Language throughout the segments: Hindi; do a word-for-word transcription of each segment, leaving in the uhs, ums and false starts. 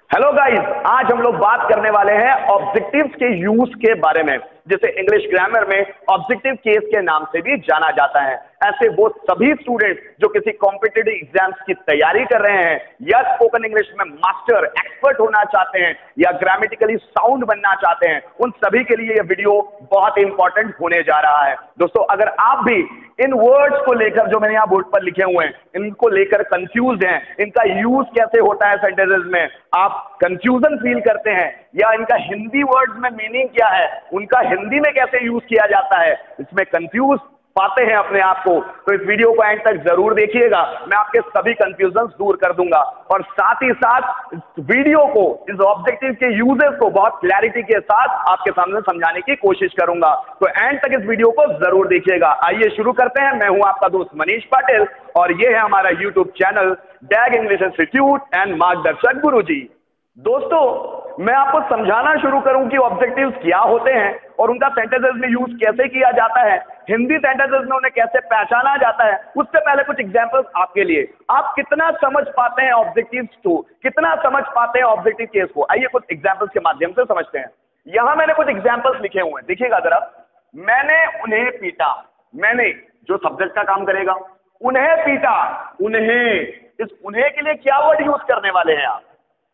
हेलो गाइस, आज हम लोग बात करने वाले हैं ऑब्जेक्टिव्स के यूज के बारे में, जिसे इंग्लिश ग्रामर में ऑब्जेक्टिव केस के नाम से भी जाना जाता है। ऐसे वो सभी स्टूडेंट जो किसी कॉम्पिटिटिव एग्जाम्स की तैयारी कर रहे हैं या स्पोकन इंग्लिश में मास्टर एक्सपर्ट होना चाहते हैं या ग्रामेटिकली साउंड बनना चाहते हैं, उन सभी के लिए यह वीडियो बहुत इंपॉर्टेंट होने जा रहा है। दोस्तों, अगर आप भी इन वर्ड्स को लेकर जो मैंने यहाँ बोर्ड पर लिखे हुए हैं इनको लेकर कंफ्यूज हैं, इनका यूज कैसे होता है सेंटेंसेस में, आप कंफ्यूजन फील करते हैं या इनका हिंदी वर्ड्स में मीनिंग क्या है, उनका हिंदी में कैसे यूज किया जाता है, इसमें कंफ्यूज पाते हैं अपने आप को, तो इस वीडियो को एंड तक जरूर देखिएगा। मैं आपके सभी कंफ्यूजन दूर कर दूंगा और साथ ही साथ इस वीडियो को, इस ऑब्जेक्टिव के यूजेस को बहुत क्लैरिटी के साथ आपके सामने समझाने की कोशिश करूंगा। तो एंड तक इस वीडियो को जरूर देखिएगा। आइए शुरू करते हैं। मैं हूं आपका दोस्त मनीष पाटिल और ये है हमारा YouTube channel Dag English institute and Margdarshak Guruji. दोस्तों, मैं आपको समझाना शुरू करूं कि ऑब्जेक्टिव्स क्या होते हैं और उनका सेंटेंसेस में यूज कैसे किया जाता है, हिंदी सेंटेंसेस में उन्हें कैसे पहचाना जाता है, उससे पहले कुछ एग्जांपल्स आपके लिए। आप कितना समझ पाते हैं ऑब्जेक्टिव्स को, कितना समझ पाते हैं ऑब्जेक्टिव केस को, आइए कुछ एग्जांपल्स के माध्यम से समझते हैं। यहां मैंने कुछ एग्जांपल्स लिखे हुए हैं, देखिएगा जरा। मैंने उन्हें पीटा, मैंने जो सब्जेक्ट का काम करेगा, उन्हें पीटा, उन्हें, इस उन्हें के लिए क्या वर्ड यूज करने वाले हैं आप?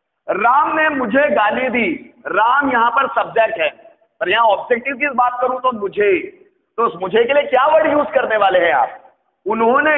राम ने मुझे गाली दी, राम यहां पर सब्जेक्ट है, पर यहां ऑब्जेक्टिव की बात करूं तो मुझे, तो उस मुझे के लिए क्या वर्ड यूज करने वाले हैं आप? उन्होंने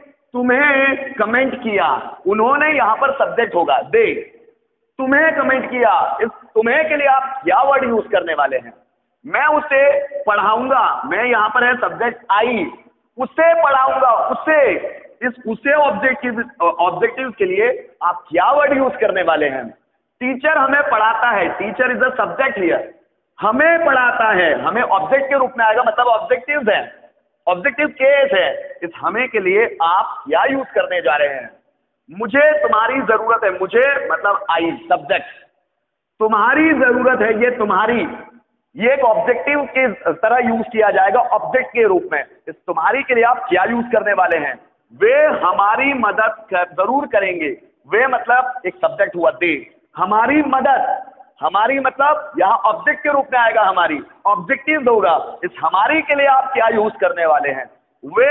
तुम्हें कमेंट किया, उन्होंने यहां पर सब्जेक्ट होगा दे, तुम्हें कमेंट किया, इस तुम्हें के लिए आप क्या वर्ड यूज करने वाले हैं? मैं उसे पढ़ाऊंगा, मैं यहां पर है सब्जेक्ट आई, उसे पढ़ाऊंगा, उसे, इस उसे ऑब्जेक्टिव ऑब्जेक्टिव के लिए आप क्या वर्ड यूज करने वाले हैं? टीचर हमें पढ़ाता है, teacher is a subject here, हमें पढ़ाता है, हमें ऑब्जेक्ट के रूप में आएगा, मतलब ऑब्जेक्टिव्स है, ऑब्जेक्टिव केस है। इस हमें के लिए आप क्या यूज करने जा रहे हैं? मुझे तुम्हारी जरूरत है, मुझे मतलब आई सब्जेक्ट, तुम्हारी जरूरत है, ये तुम्हारी, ये एक ऑब्जेक्टिव के तरह यूज किया जाएगा ऑब्जेक्ट के रूप में। इस तुम्हारी के लिए आप क्या यूज करने वाले हैं? वे हमारी मदद कर, जरूर करेंगे, वे मतलब एक सब्जेक्ट हुआ दे, हमारी मदद, हमारी मतलब यहां ऑब्जेक्ट के रूप में आएगा, हमारी ऑब्जेक्टिव होगा। इस हमारी के लिए आप क्या यूज करने वाले हैं? वे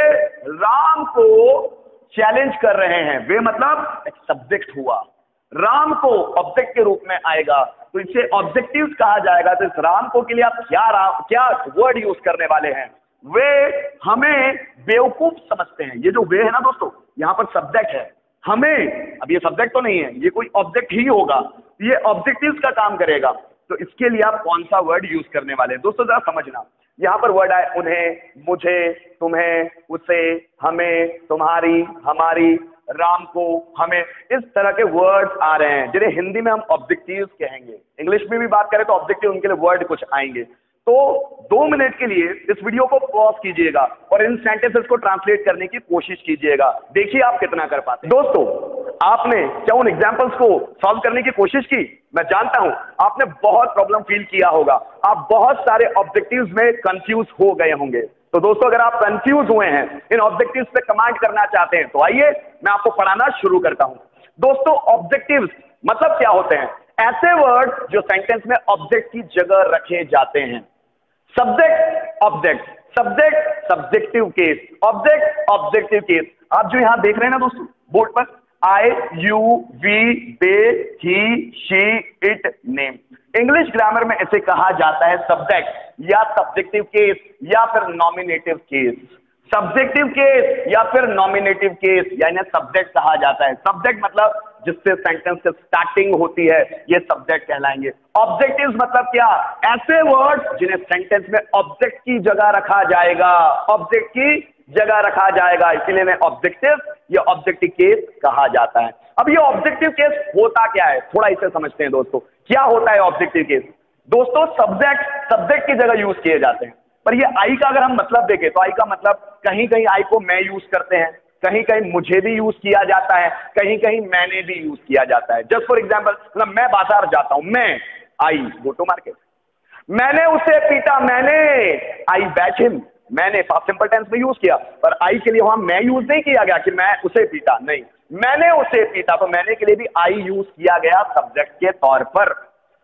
राम को चैलेंज कर रहे हैं, वे मतलब एक सब्जेक्ट हुआ, राम को ऑब्जेक्ट के रूप में आएगा, तो इसे ऑब्जेक्टिव्स कहा जाएगा। तो इस राम को के लिए आप क्या राम क्या वर्ड यूज करने वाले हैं? वे हमें बेवकूफ समझते हैं, ये जो वे है ना दोस्तों, यहां पर सब्जेक्ट है, हमें, अब ये सब्जेक्ट तो नहीं है, ये कोई ऑब्जेक्ट ही होगा, ये ऑब्जेक्टिव्स का काम करेगा। तो इसके लिए आप कौन सा वर्ड यूज करने वाले हैं? दोस्तों जरा समझना, यहां पर वर्ड आए उन्हें, मुझे, तुम्हें, उसे, हमें, तुम्हारी, हमारी, राम को, हमें, इस तरह के वर्ड्स आ रहे हैं जिन्हें हिंदी में हम ऑब्जेक्टिव्स कहेंगे। इंग्लिश में भी बात करें तो ऑब्जेक्टिव, उनके लिए वर्ड कुछ आएंगे। तो दो मिनट के लिए इस वीडियो को पॉज कीजिएगा और इन सेंटेंसेस को ट्रांसलेट करने की कोशिश कीजिएगा, देखिए आप कितना कर पाते हैं। दोस्तों, आपने क्या उन एग्जांपल्स को सॉल्व करने की कोशिश की? मैं जानता हूं आपने बहुत प्रॉब्लम फील किया होगा, आप बहुत सारे ऑब्जेक्टिव्स में कंफ्यूज हो गए होंगे। तो दोस्तों, अगर आप कंफ्यूज हुए हैं, इन ऑब्जेक्टिव्स पे कमांड करना चाहते हैं, तो आइए मैं आपको पढ़ाना शुरू करता हूं। दोस्तों, ऑब्जेक्टिव्स मतलब क्या होते हैं? ऐसे वर्ड जो सेंटेंस में ऑब्जेक्ट की जगह रखे जाते हैं। Subject, object, subject, subjective case, object, objective case. आप जो यहां देख रहे हैं ना दोस्तों बोर्ड पर, I, you, we, they, he, she, it, name, English grammar में इसे कहा जाता है सब्जेक्ट या सब्जेक्टिव केस या फिर नॉमिनेटिव केस। सब्जेक्टिव केस या फिर नॉमिनेटिव केस, या इन्हें सब्जेक्ट कहा जाता है। सब्जेक्ट मतलब जिससे सेंटेंस से स्टार्टिंग होती है, ये सब्जेक्ट कहलाएंगे। ऑब्जेक्टिव्स मतलब क्या? ऐसे वर्ड्स जिन्हें सेंटेंस में ऑब्जेक्ट की जगह रखा जाएगा, ऑब्जेक्ट की जगह रखा जाएगा, इसीलिए इन्हें ऑब्जेक्टिव या ऑब्जेक्टिव केस कहा जाता है। अब ये ऑब्जेक्टिव केस होता क्या है, थोड़ा इसे समझते हैं दोस्तों। क्या होता है ऑब्जेक्टिव केस? दोस्तों, सब्जेक्ट सब्जेक्ट की जगह यूज किए जाते हैं, पर ये आई का अगर हम मतलब देखें तो आई का मतलब कहीं कहीं आई को मैं यूज करते हैं, कहीं कहीं मुझे भी यूज किया जाता है, कहीं कहीं मैंने भी यूज किया जाता है। जस्ट फॉर एग्जांपल, मतलब मैं बाजार जाता हूं, मैं, आई गो टू मार्केट, मैंने उसे पीटा, मैंने, आई बैट हिम, मैंने पास्ट सिंपल टेंस में यूज किया, पर आई के लिए वहां मैं यूज नहीं किया गया कि मैं उसे पीटा, नहीं, मैंने उसे पीटा, तो मैंने के लिए भी आई यूज किया गया सब्जेक्ट के तौर पर।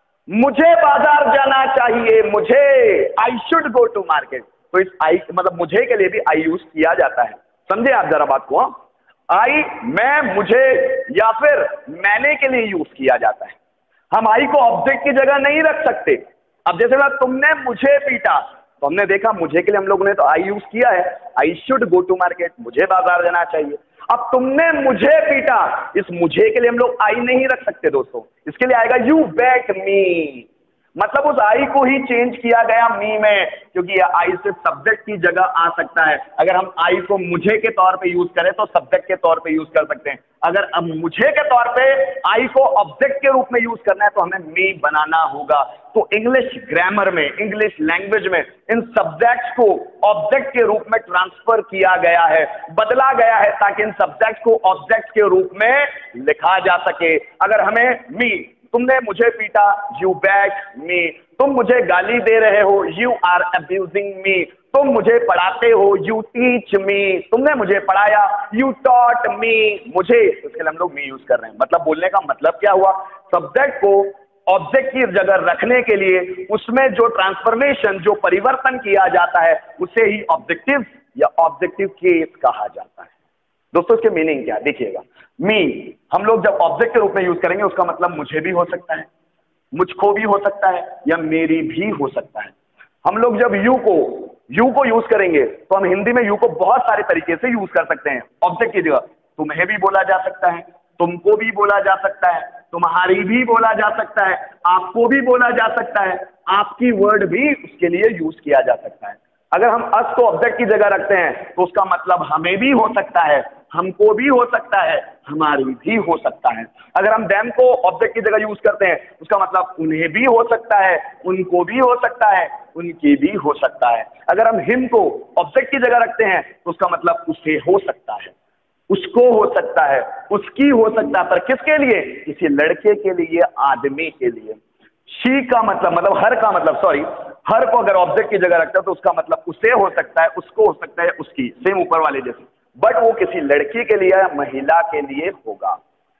मुझे बाजार जाना चाहिए, मुझे, I should go to market, तो इस आई मतलब मुझे के लिए भी आई यूज किया जाता है। समझे आप जरा बात को? आई, मैं, मुझे या फिर मैंने के लिए यूज किया जाता है। हम आई को ऑब्जेक्ट की जगह नहीं रख सकते। अब जैसे मैं, तुमने मुझे पीटा, तो हमने देखा मुझे के लिए हम लोगों ने तो आई यूज किया है, I should go to market, मुझे बाजार जाना चाहिए। अब तुमने मुझे पीटा, इस मुझे के लिए हम लोग आई नहीं रख सकते दोस्तों, इसके लिए आएगा यू बेट मी, मतलब उस आई को ही चेंज किया गया मी में, क्योंकि यह आई से सब्जेक्ट की जगह आ सकता है। अगर हम आई को मुझे के तौर पे यूज करें तो सब्जेक्ट के तौर पे यूज कर सकते हैं। अगर अब मुझे के तौर पे आई को ऑब्जेक्ट के रूप में यूज करना है तो हमें मी बनाना होगा। तो इंग्लिश ग्रामर में, इंग्लिश लैंग्वेज में इन सब्जेक्ट्स को ऑब्जेक्ट के रूप में ट्रांसफर किया गया है, बदला गया है, ताकि इन सब्जेक्ट्स को ऑब्जेक्ट के रूप में लिखा जा सके। अगर हमें मी, तुमने मुझे पीटा, यू बैट मी, तुम मुझे गाली दे रहे हो, यू आर अब्यूजिंग मी, तुम मुझे पढ़ाते हो, यू टीच मी, तुमने मुझे पढ़ाया, यू टॉट मी, मुझे, इसके लिए हम लोग मी यूज कर रहे हैं। मतलब बोलने का मतलब क्या हुआ, सब्जेक्ट को ऑब्जेक्ट की जगह रखने के लिए उसमें जो ट्रांसफॉर्मेशन, जो परिवर्तन किया जाता है, उसे ही ऑब्जेक्टिव या ऑब्जेक्टिव केस कहा जाता है। दोस्तों इसके मीनिंग क्या है देखिएगा। मी हम लोग जब ऑब्जेक्ट के रूप में यूज करेंगे, उसका मतलब मुझे भी हो सकता है, मुझको भी हो सकता है, या मेरी भी हो सकता है। हम लोग जब यू को यू को यूज करेंगे तो हम हिंदी में यू को बहुत सारे तरीके से यूज कर सकते हैं ऑब्जेक्ट की जगह। तुम्हें भी बोला जा सकता है, तुमको भी बोला जा सकता है, तुम्हारी भी बोला जा सकता है, आपको भी बोला जा सकता है, आपकी वर्ड भी उसके लिए यूज किया जा सकता है। अगर हम अस को ऑब्जेक्ट की जगह रखते हैं तो उसका मतलब हमें भी हो सकता है, हमको भी हो सकता है, हमारी भी हो सकता है। अगर हम देम को ऑब्जेक्ट की जगह यूज करते हैं उसका मतलब उन्हें भी हो सकता है, उनको भी हो सकता है, उनकी भी हो सकता है। अगर हम हिम को ऑब्जेक्ट की जगह रखते हैं तो उसका मतलब उसे हो सकता है, उसको हो सकता है, उसकी हो सकता है, पर किसके लिए, किसी लड़के के लिए, आदमी के लिए। शी का मतलब मतलब हर का मतलब सॉरी हर को अगर ऑब्जेक्ट की जगह रखता है तो उसका मतलब उसे हो सकता है, उसको हो सकता है, उसकी, सेम ऊपर वाले जैसे, बट वो किसी लड़की के लिए या महिला के लिए होगा।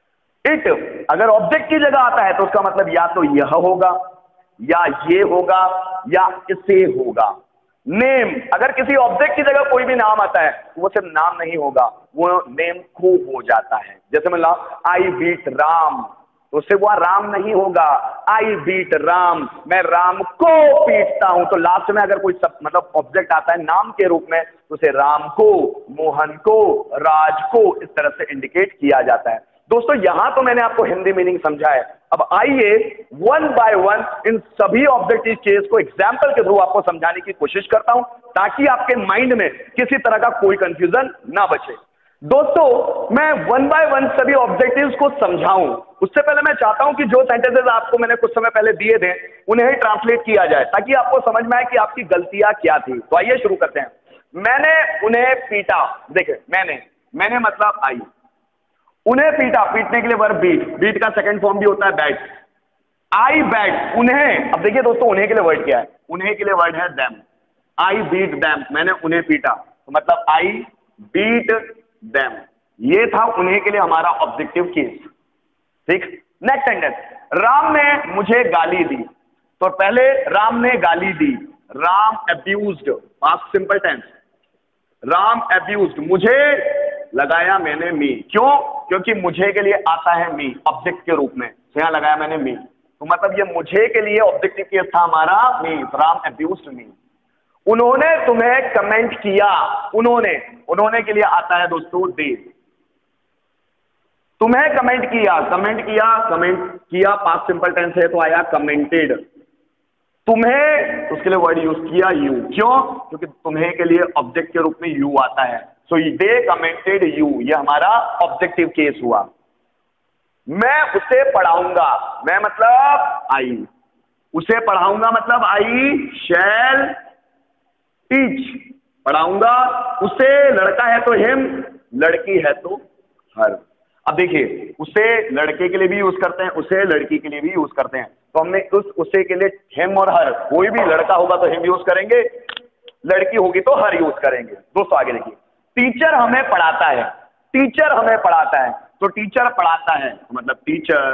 इट अगर ऑब्जेक्ट की जगह आता है तो उसका मतलब या तो यह होगा, या ये होगा, या इसे होगा। नेम अगर किसी ऑब्जेक्ट की जगह कोई भी नाम आता है तो वो सिर्फ नाम नहीं होगा, वो नेम को हो जाता है। जैसे मतलब आई बीट राम, तो उससे वह राम नहीं होगा, आई बीट राम, मैं राम को पीटता हूं। तो लास्ट में अगर कोई सब मतलब ऑब्जेक्ट आता है नाम के रूप में तो उसे राम को, मोहन को, राज को इस तरह से इंडिकेट किया जाता है। दोस्तों यहां तो मैंने आपको हिंदी मीनिंग समझा है। अब आइए वन बाय वन इन सभी ऑब्जेक्टिव केस को एग्जाम्पल के थ्रू आपको समझाने की कोशिश करता हूं ताकि आपके माइंड में किसी तरह का कोई कंफ्यूजन ना बचे। दोस्तों मैं वन बाय वन सभी ऑब्जेक्टिव्स को समझाऊं उससे पहले मैं चाहता हूं कि जो सेंटेंसेस आपको मैंने कुछ समय पहले दिए थे उन्हें ही ट्रांसलेट किया जाए ताकि आपको समझ में आए कि आपकी गलतियां क्या थी। तो आइए शुरू करते हैं। मैंने उन्हें पीटा, देखिए मैंने मैंने मतलब आई, उन्हें पीटा, पीटने के लिए वर्ब बीट, बीट का सेकंड फॉर्म भी होता है बैट। आई बैट उन्हें, अब देखिए दोस्तों उन्हें के लिए वर्ड क्या है, उन्हें के लिए वर्ड है देम। आई बीट देम, मैंने उन्हें पीटा, तो मतलब आई बीट देम, ये था उन्हें के लिए हमारा ऑब्जेक्टिव केस। ठीक, नेक्स्ट सेंटेंस, राम ने मुझे गाली दी, तो पहले राम ने गाली दी, Ram abused, past simple tense, Ram abused, मुझे लगाया मैंने मी, क्यों, क्योंकि मुझे के लिए आता है मी ऑब्जेक्ट के रूप में, तो यहां लगाया मैंने मी, तो मतलब ये मुझे के लिए ऑब्जेक्टिव केस था हमारा मी, राम अब्यूज्ड मी। उन्होंने तुम्हें कमेंट किया, उन्होंने उन्होंने के लिए आता है दोस्तों दे, तुम्हें कमेंट किया, कमेंट किया, कमेंट किया पास्ट सिंपल टेंस है तो आया कमेंटेड, तुम्हें उसके लिए वर्ड यूज किया यू, क्यों, क्योंकि तुम्हें के लिए ऑब्जेक्ट के रूप में यू आता है, सो दे कमेंटेड यू, ये हमारा ऑब्जेक्टिव केस हुआ। मैं उसे पढ़ाऊंगा, मैं मतलब आई, उसे पढ़ाऊंगा मतलब आई शैल टीच, पढ़ाऊंगा उसे, लड़का है तो हिम, लड़की है तो हर। अब देखिए उसे लड़के के लिए भी यूज करते हैं, उसे लड़की के लिए भी यूज करते हैं, तो हमने उस उसे के लिए हिम और हर, कोई भी लड़का होगा तो हिम यूज करेंगे, लड़की होगी तो हर यूज करेंगे। दोस्तों आगे देखिए, टीचर हमें पढ़ाता है, टीचर हमें पढ़ाता है, तो टीचर पढ़ाता है, तो मतलब टीचर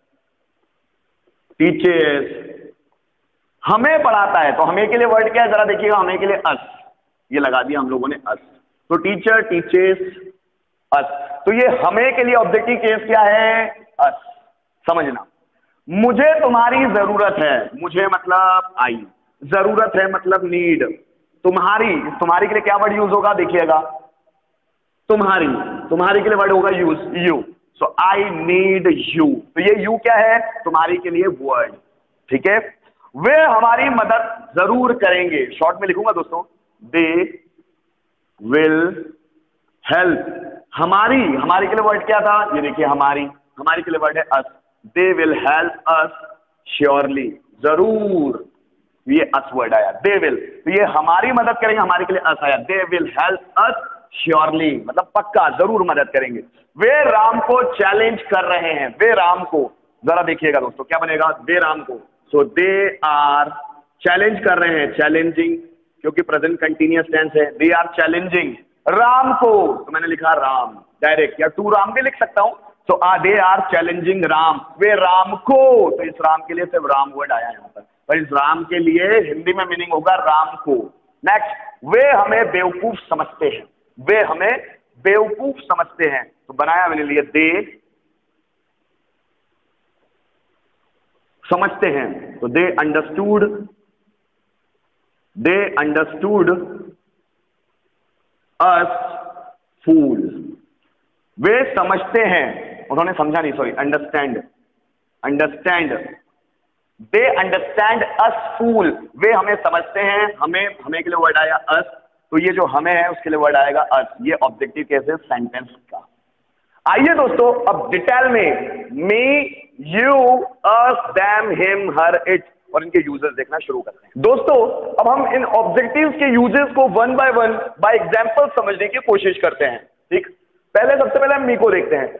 टीचर्स, हमें पढ़ाता है, तो हमें के लिए वर्ड क्या है जरा देखिएगा, हमें के लिए अस, ये लगा दिया हम लोगों ने अस, तो टीचर टीचर्स अस, तो ये हमें के लिए ऑब्जेक्टिव केस क्या है, अस, समझना। मुझे तुम्हारी जरूरत है, मुझे मतलब आई, जरूरत है मतलब नीड, तुम्हारी, तुम्हारी के लिए क्या वर्ड यूज होगा देखिएगा, तुम्हारी, तुम्हारी के लिए वर्ड होगा use you, so I need you, तो ये यू क्या है, तुम्हारी के लिए वर्ड, ठीक है। वे हमारी मदद जरूर करेंगे, शॉर्ट में लिखूंगा दोस्तों, दे विल हेल्प, हमारी, हमारी के लिए वर्ड क्या था, ये देखिए हमारी, हमारी के लिए वर्ड है us, they will help us surely, जरूर, ये अस वर्ड आया, दे विल, तो ये हमारी मदद करेंगे, हमारे के लिए अस आया, they will help us surely, मतलब पक्का, जरूर मदद करेंगे। वे राम को चैलेंज कर रहे हैं, वे राम को, जरा देखिएगा दोस्तों क्या बनेगा, वे राम को, सो दे आर चैलेंज कर रहे हैं, चैलेंजिंग, क्योंकि प्रेजेंट कंटिन्यूअस टेंस है, दे आर चैलेंजिंग राम को, तो मैंने लिखा राम डायरेक्ट, या टू राम भी लिख सकता हूं, तो आ दे आर चैलेंजिंग राम, वे राम को, तो इस राम के लिए सिर्फ राम वर्ड आया यहां पर, पर इस राम के लिए हिंदी में मीनिंग होगा राम को। नेक्स्ट, वे हमें बेवकूफ समझते हैं, वे हमें बेवकूफ समझते हैं, तो बनाया मैंने लिए दे समझते हैं, तो they understood, they understood us full, वे समझते हैं, उन्होंने समझा नहीं, sorry, understand, understand, they understand us full, वे हमें समझते हैं, हमें, हमें के लिए वर्ड आया अस, तो ये जो हमें है उसके लिए वर्ड आएगा अस, ये ऑब्जेक्टिव केस है सेंटेंस का। आइए दोस्तों अब डिटेल में me, you, us, them, him, her, it और इनके यूजेस देखना शुरू करते हैं। दोस्तों अब हम इन ऑब्जेक्टिव्स के यूजेस को one by one by example समझने की कोशिश करते हैं, ठीक। पहले सबसे पहले हम मी को देखते हैं।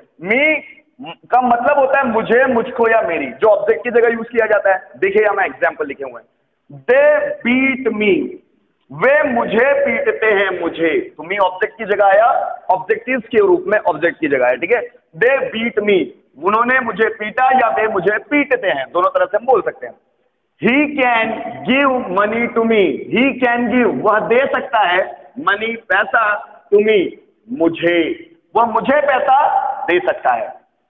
मी का मतलब होता है मुझे, मुझको या मेरी, जो ऑब्जेक्ट की जगह यूज किया जाता है। देखिए यहां मैं एग्जांपल लिखे हुए हैं, दे बीट मी, वे मुझे पीटते हैं, मुझे, तो मी ऑब्जेक्ट की जगह आया, ऑब्जेक्टिव के रूप में ऑब्जेक्ट की जगह है, ठीक है। दे बीट मी, उन्होंने मुझे पीटा, या वे मुझे पीटते हैं, दोनों तरह से हम बोल सकते हैं। He can give money to me, he can give, वह दे सकता है, मनी, पैसा, टू मी, मुझे, वह मुझे पैसा दे सकता है।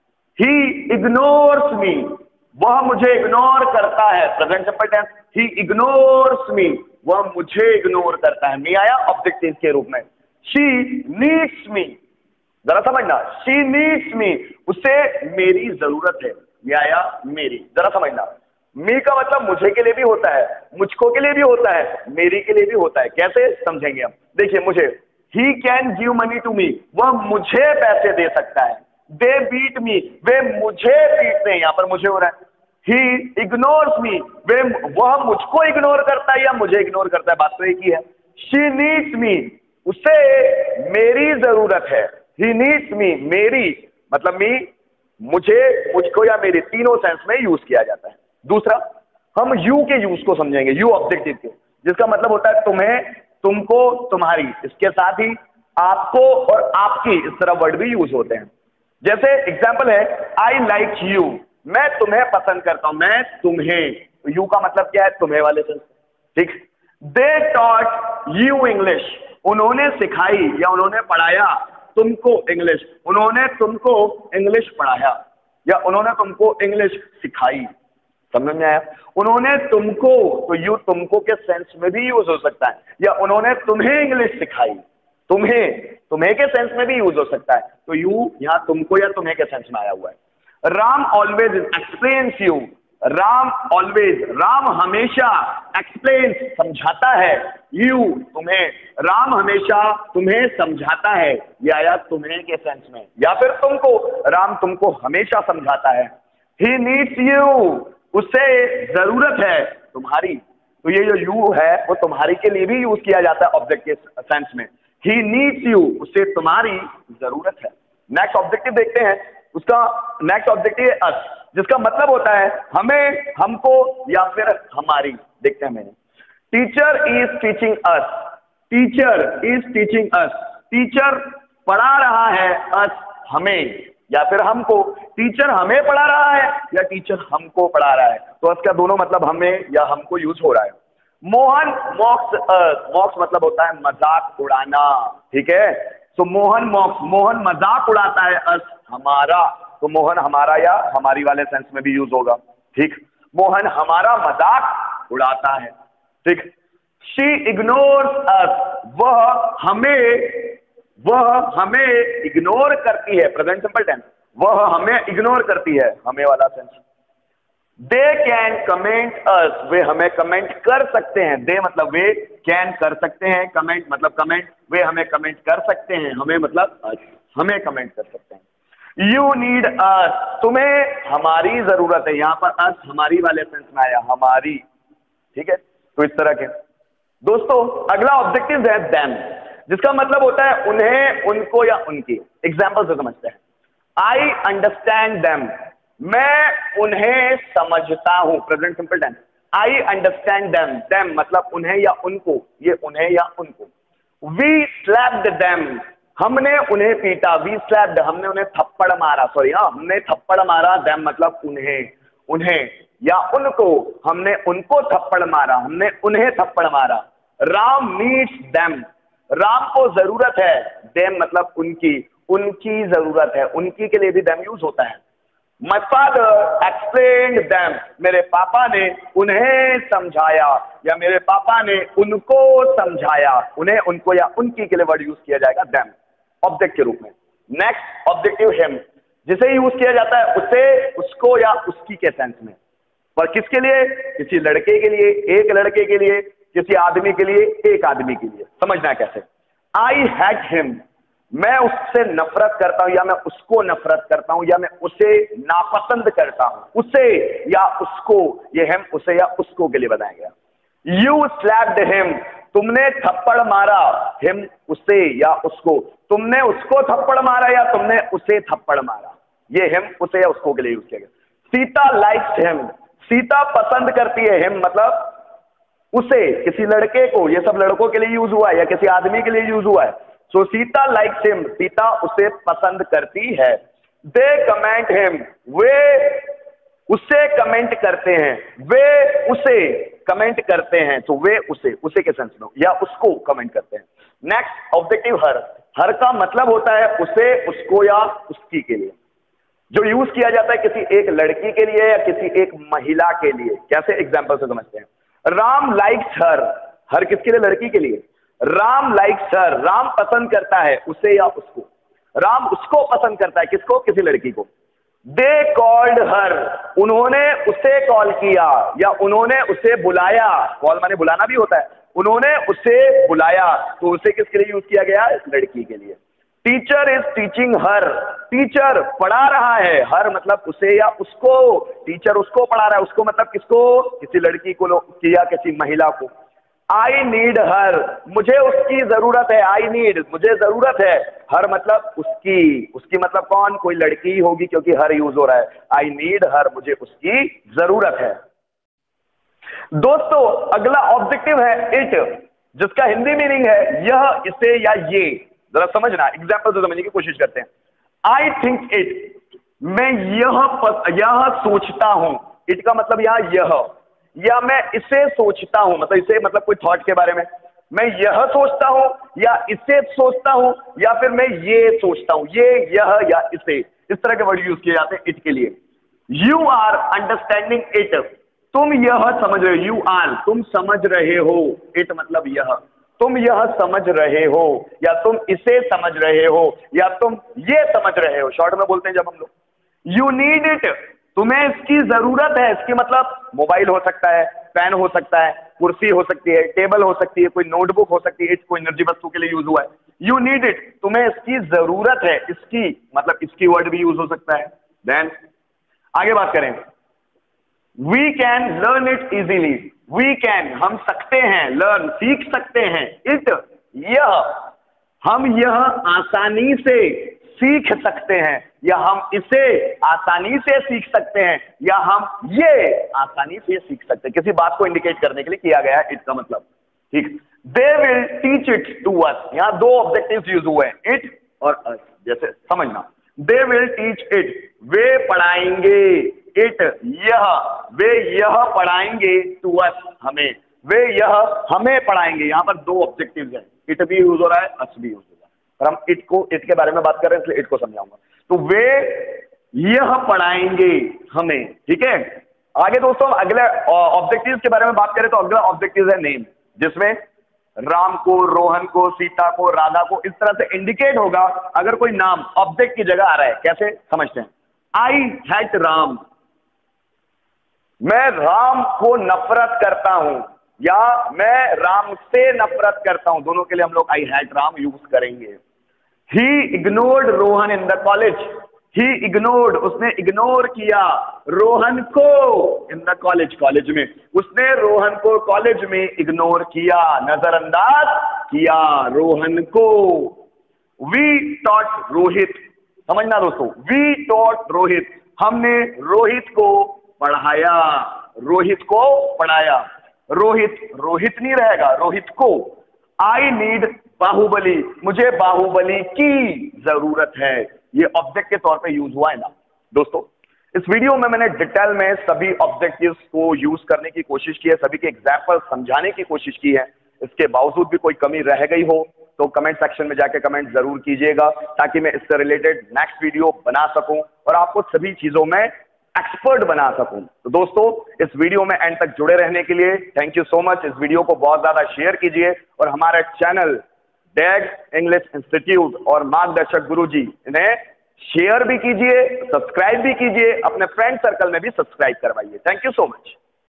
ही इग्नोर्स मी, वह मुझे इग्नोर करता है, present simple tense, he ignores me, वह मुझे इग्नोर करता है, मी आया ऑब्जेक्टिव के रूप में। शी नीड्स मी, जरा समझना, शी नीड्स मी, उसे मेरी जरूरत है, ये आया मेरी, जरा समझना। मी का मतलब मुझे के लिए भी होता है, मुझको के लिए भी होता है, मेरी के लिए भी होता है, कैसे समझेंगे हम, देखिए मुझे, he can give money to me, वह मुझे पैसे दे सकता है। दे बीट मी, वे मुझे पीटते हैं, यहां पर मुझे हो रहा है। ही इग्नोर्स मी, वे, वह मुझको इग्नोर करता है या मुझे इग्नोर करता है, बात तो एक ही है। शी नीड्स मी, उसे मेरी जरूरत है। ही नीड्स मी, मेरी मतलब मी, मुझे, मुझको या मेरी, तीनों सेंस में यूज किया जाता है। दूसरा, हम यू के यूज को समझेंगे, यू ऑब्जेक्टिव के, जिसका मतलब होता है तुम्हें, तुमको, तुम्हारी, इसके साथ ही आपको और आपकी, इस तरह वर्ड भी यूज होते हैं। जैसे एग्जाम्पल है, आई लाइक यू, मैं तुम्हें पसंद करता हूं, मैं तुम्हें, तो यू का मतलब क्या है, तुम्हें वाले सेंस, ठीक। दे टॉट यू इंग्लिश, उन्होंने सिखाई या उन्होंने पढ़ाया तुमको इंग्लिश, उन्होंने तुमको इंग्लिश पढ़ाया या उन्होंने तुमको इंग्लिश सिखाई, समझ में आया। उन्होंने तुमको, तो यू तुमको के सेंस में भी यूज हो सकता है, या उन्होंने तुम्हें इंग्लिश सिखाई, तुम्हें, तुम्हें के सेंस में भी यूज हो सकता है, तो यू यहां तुमको या तुम्हें के सेंस में आया हुआ है। Ram always explains you, Ram always, Ram हमेशा, एक्सप्लेन्स समझाता है, यू तुम्हें, राम हमेशा तुम्हें समझाता है, ये आया तुम्हें के सेंस में, या फिर तुमको, राम तुमको हमेशा समझाता है। ही नीड्स यू, उसे जरूरत है तुम्हारी, तो ये जो यू है वो तुम्हारी के लिए भी यूज किया जाता है ऑब्जेक्ट के सेंस में। ही नीड्स यू, उसे तुम्हारी जरूरत है। नेक्स्ट ऑब्जेक्टिव देखते हैं, उसका नेक्स्ट ऑब्जेक्टिव है अस, जिसका मतलब होता है हमें, हमको या फिर हमारी। देखते हैं मैंने, teacher is teaching us, teacher is teaching us, teacher पढ़ा रहा है अस, हमें, या फिर हमको। टीचर हमें पढ़ा रहा है या टीचर हमको पढ़ा रहा है, तो उसका दोनों मतलब हमें या हमको यूज हो रहा है। मोहन मॉक्स अस, मॉक्स मतलब होता है मजाक उड़ाना, ठीक है। तो मोहन मॉक्स, मोहन मजाक उड़ाता है अस, हमारा, तो मोहन हमारा या हमारी वाले सेंस में भी यूज होगा, ठीक। मोहन हमारा मजाक उड़ाता है, ठीक। शी इग्नोर्स अस, वह हमें वह हमें इग्नोर करती है, प्रेजेंट सिंपल टेंस, वह हमें इग्नोर करती है, हमें वाला sense. They can comment us, वे हमें कमेंट कर सकते हैं, दे मतलब वे, कैन कर सकते हैं, कमेंट मतलब कमेंट, वे हमें कमेंट कर सकते हैं, हमें मतलब अस, हमें कमेंट कर सकते हैं। यू नीड अस, तुम्हें हमारी जरूरत है, यहां पर अस हमारी वाले सेंस में आया, हमारी, ठीक है। तो इस तरह के दोस्तों अगला ऑब्जेक्टिव है देम, जिसका मतलब होता है उन्हें, उनको या उनकी। एग्जाम्पल से समझते हैं। आई अंडरस्टैंड देम, मैं उन्हें समझता हूं, present simple tense. I understand them, them मतलब उन्हें या उनको, ये उन्हें या उनको। वी स्लैप्ड देम, हमने उन्हें पीटा, वी स्लैप्ड हमने उन्हें थप्पड़ मारा, सॉरी हाँ हमने थप्पड़ मारा, देम मतलब उन्हें, उन्हें या उनको, हमने उनको थप्पड़ मारा, हमने उन्हें थप्पड़ मारा। राम नीड्स देम, राम को जरूरत है, देम मतलब उनकी, उनकी जरूरत है, उनकी के लिए भी देम यूज होता है। My father explained them, मेरे पापा ने उन्हें समझाया, या मेरे पापा ने उनको समझाया, उन्हें, उनको या उनकी के लिए वर्ड यूज किया जाएगा them, ऑब्जेक्ट के रूप में। नेक्स्ट ऑब्जेक्टिव him, जिसे यूज किया जाता है उसे, उसको या उसकी के सेंस में, पर किसके लिए? किसी लड़के के लिए, एक लड़के के लिए, किसी आदमी के लिए, एक आदमी के लिए। समझना है कैसे। आई हैट हिम, मैं उससे नफरत करता हूं या मैं उसको नफरत करता हूं या मैं उसे नापसंद करता हूं, उसे या उसको, ये हम उसे या उसको के लिए बताया गया। यू स्लैप्ड हिम, तुमने थप्पड़ मारा, हिम उसे या उसको, तुमने उसको थप्पड़ मारा या तुमने उसे थप्पड़ मारा, ये हिम उसे या उसको के लिए यूज किया गया। सीता लाइक्स हिम, सीता पसंद करती है, हिम मतलब उसे, किसी लड़के को, ये सब लड़कों के लिए यूज हुआ है या किसी आदमी के लिए यूज हुआ है। So Sita likes him, Sita उसे पसंद करती है। दे कमेंट हिम, वे उसे कमेंट करते हैं, वे उसे कमेंट करते हैं, तो वे उसे, उसे के सेंस में या उसको कमेंट करते हैं। नेक्स्ट ऑब्जेक्टिव हर, हर का मतलब होता है उसे, उसको या उसकी के लिए, जो यूज किया जाता है किसी एक लड़की के लिए या किसी एक महिला के लिए। कैसे? एग्जाम्पल से समझते हैं। राम लाइक्स हर, हर किसके लिए? लड़की के लिए। राम लाइक्स हर, राम पसंद करता है उसे या उसको, राम उसको पसंद करता है, किसको? किसी लड़की को। दे कॉल्ड हर, उन्होंने उसे कॉल किया या उन्होंने उसे बुलाया, कॉल माने बुलाना भी होता है, उन्होंने उसे बुलाया, तो उसे किसके लिए यूज किया गया? लड़की के लिए। Teacher is teaching her, teacher पढ़ा रहा है, हर मतलब उसे या उसको, टीचर उसको पढ़ा रहा है, उसको मतलब किसको? किसी लड़की को या किसी महिला को। आई नीड हर, मुझे उसकी जरूरत है, आई नीड मुझे जरूरत है, हर मतलब उसकी, उसकी मतलब कौन? कोई लड़की होगी क्योंकि हर यूज हो रहा है। आई नीड हर, मुझे उसकी जरूरत है। दोस्तों अगला ऑब्जेक्टिव है इट, जिसका हिंदी मीनिंग है यह, इसे या ये। जरा समझना, एग्जाम्पल से समझने की कोशिश करते हैं। आई थिंक इट, मैं यह यह सोचता हूं, इट का मतलब यहां यह, या मैं इसे सोचता हूं, मतलब इसे मतलब कोई थॉट के बारे में, मैं यह सोचता हूं या इसे सोचता हूं या फिर मैं ये सोचता हूं, ये, यह या इसे, इस तरह के वर्ड यूज किए जाते हैं इट के लिए। यू आर अंडरस्टैंडिंग इट, तुम यह समझ रहे हो, यू आर तुम समझ रहे हो, इट मतलब यह, तुम यह समझ रहे हो या तुम इसे समझ रहे हो या तुम ये समझ रहे हो, शॉर्ट में बोलते हैं जब हम लोग। यू नीड इट, तुम्हें इसकी जरूरत है, इसकी मतलब मोबाइल हो सकता है, पेन हो सकता है, कुर्सी हो सकती है, टेबल हो सकती है, कोई नोटबुक हो सकती है, इट कोई एनर्जी वस्तु के लिए यूज हुआ है। यू नीड इट, तुम्हें इसकी जरूरत है, इसकी मतलब इसकी वर्ड भी यूज हो सकता है। देन आगे बात करें, we can learn it easily, we can हम सकते हैं, लर्न सीख सकते हैं, इट यह हम यह आसानी से सीख सकते हैं या हम इसे आसानी से सीख सकते हैं या हम ये आसानी से सीख सकते हैं, किसी बात को इंडिकेट करने के लिए किया गया है इट का मतलब, ठीक। They will teach it to us, यहां दो ऑब्जेक्टिव्स यूज हुए हैं, इट और अस, जैसे समझना। दे विल टीच इट, वे पढ़ाएंगे, इट यह, वे यह पढ़ाएंगे टू अस, हमें, वे यह हमें पढ़ाएंगे। यहां पर दो ऑब्जेक्टिव्स हैं, इट भी यूज हो रहा है, अस भी यूज हो रहा है, पर हम इट को, इट के बारे में बात कर रहे हैं इसलिए इट को समझाऊंगा। तो वे यह पढ़ाएंगे हमें, ठीक है। आगे दोस्तों अगले ऑब्जेक्टिव्स के बारे में बात करें तो अगला ऑब्जेक्टिव है नेम, जिसमें राम को, रोहन को, सीता को, राधा को इस तरह से इंडिकेट होगा अगर कोई नाम ऑब्जेक्ट की जगह आ रहा है। कैसे समझते हैं? आई हेट राम, मैं राम को नफरत करता हूं, या मैं राम से नफरत करता हूं, दोनों के लिए हम लोग आई हेट राम यूज करेंगे। He ignored Rohan in the college, he ignored, उसने इग्नोर किया, रोहन को इन द कॉलेज, कॉलेज में, उसने रोहन को कॉलेज में इग्नोर किया, नजरअंदाज किया रोहन को। वी टॉट रोहित, समझना दोस्तों, वी टॉट रोहित, हमने रोहित को पढ़ाया, रोहित को पढ़ाया, रोहित रोहित नहीं रहेगा, रोहित को। आई नीड बाहुबली, मुझे बाहुबली की जरूरत है, ये ऑब्जेक्ट के तौर पे यूज हुआ है ना दोस्तों। इस वीडियो में मैंने डिटेल में सभी ऑब्जेक्टिव्स को यूज करने की कोशिश की है, सभी के एग्जाम्पल समझाने की कोशिश की है। इसके बावजूद भी कोई कमी रह गई हो तो कमेंट सेक्शन में जाके कमेंट जरूर कीजिएगा, ताकि मैं इससे रिलेटेड नेक्स्ट वीडियो बना सकूं और आपको सभी चीजों में एक्सपर्ट बना सकूं। तो दोस्तों इस वीडियो में एंड तक जुड़े रहने के लिए थैंक यू सो मच। इस वीडियो को बहुत ज्यादा शेयर कीजिए और हमारे चैनल डैग इंग्लिश इंस्टीट्यूट और मार्गदर्शक गुरुजी इन्हें शेयर भी कीजिए, सब्सक्राइब भी कीजिए, अपने फ्रेंड सर्कल में भी सब्सक्राइब करवाइए। Thank you so much.